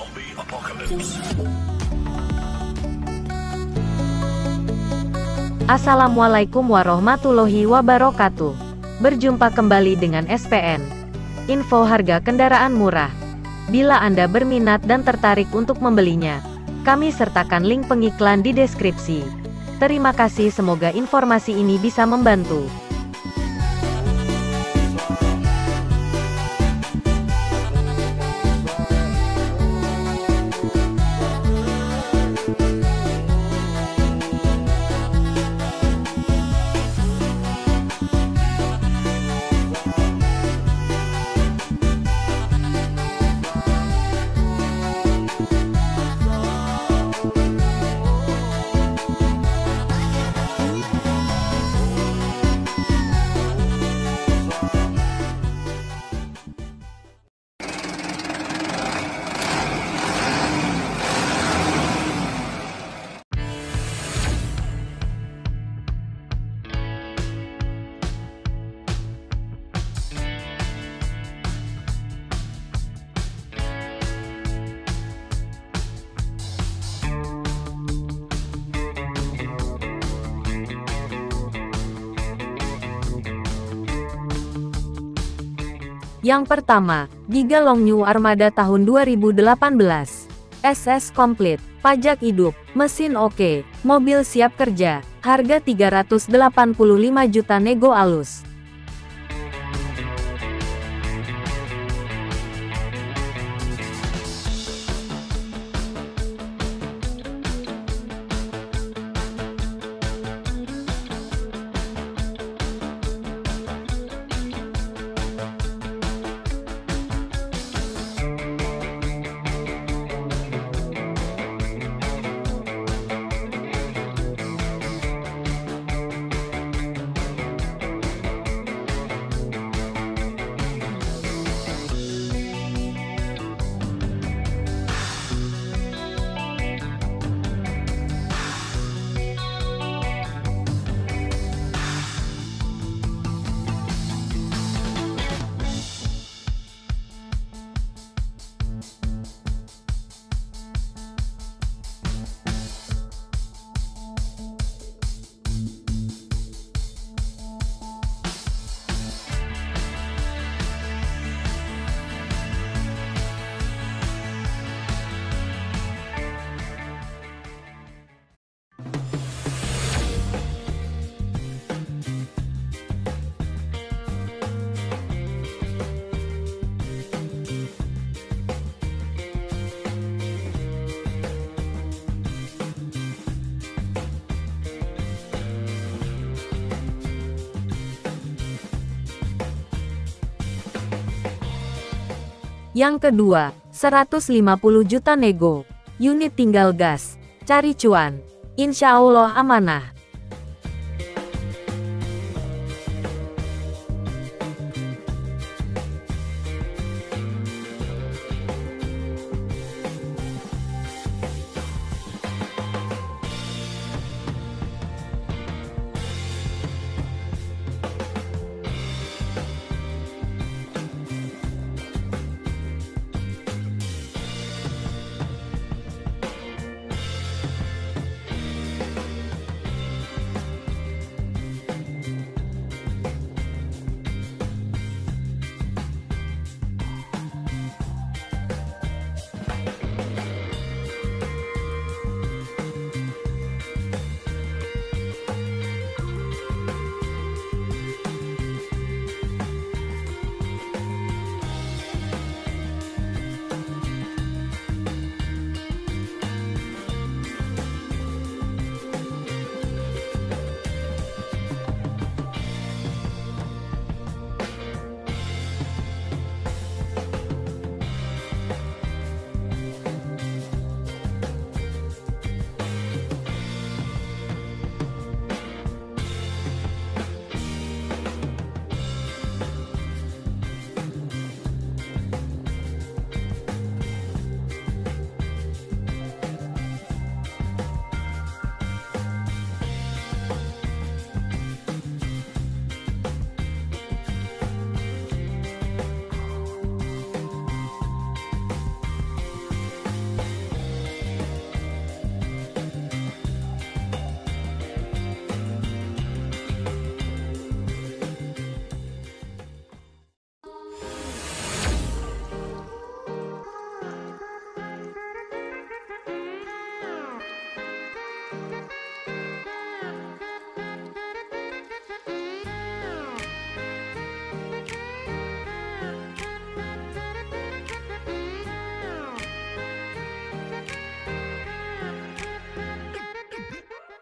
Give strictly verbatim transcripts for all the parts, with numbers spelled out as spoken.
Zombie Apocalypse. Assalamualaikum warahmatullahi wabarakatuh. Berjumpa kembali dengan S P N Info Harga Kendaraan Murah. Bila Anda berminat dan tertarik untuk membelinya, kami sertakan link pengiklan di deskripsi. Terima kasih, semoga informasi ini bisa membantu. Yang pertama, Giga Long New Armada tahun dua ribu delapan belas. S S komplit, pajak hidup, mesin oke, mobil siap kerja, harga tiga ratus delapan puluh lima juta nego alus. Yang kedua, seratus lima puluh juta nego. Unit tinggal gas, cari cuan. Insya Allah amanah.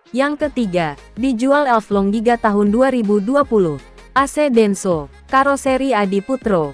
Yang ketiga, dijual Elflong Giga tahun dua ribu dua puluh. A C Denso, karoseri Adi Putro.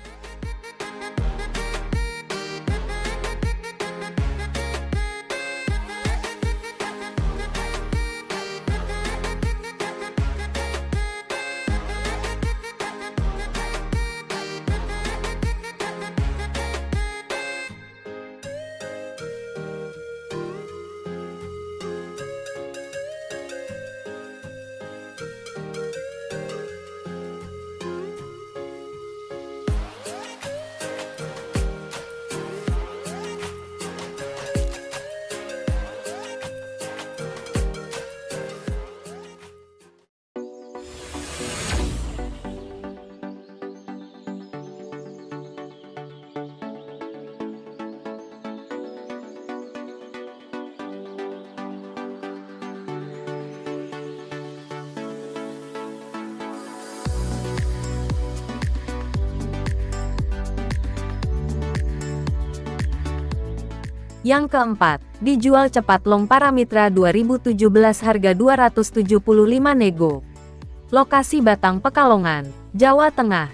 Yang keempat, dijual cepat Long Paramitra dua ribu tujuh belas harga dua ratus tujuh puluh lima nego. Lokasi Batang Pekalongan, Jawa Tengah.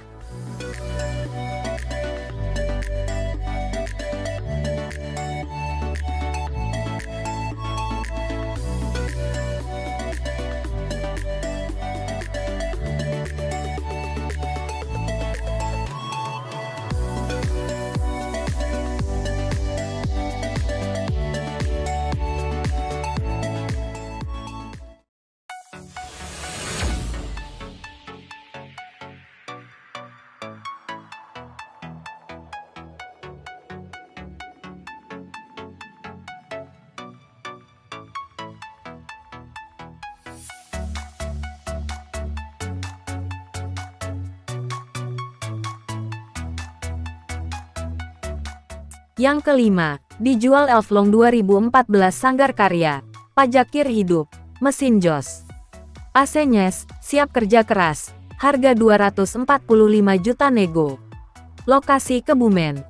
Yang kelima, dijual Elflong dua ribu empat belas Sanggar Karya, Pajakir Hidup, mesin jos. A C Nyes, siap kerja keras, harga dua ratus empat puluh lima juta nego. Lokasi Kebumen.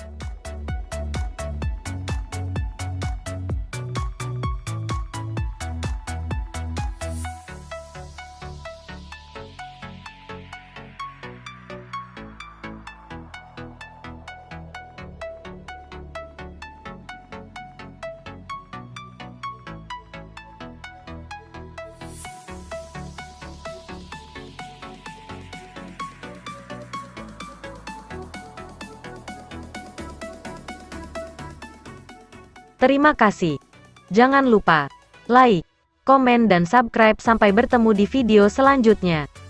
Terima kasih. Jangan lupa like, komen dan subscribe sampai bertemu di video selanjutnya.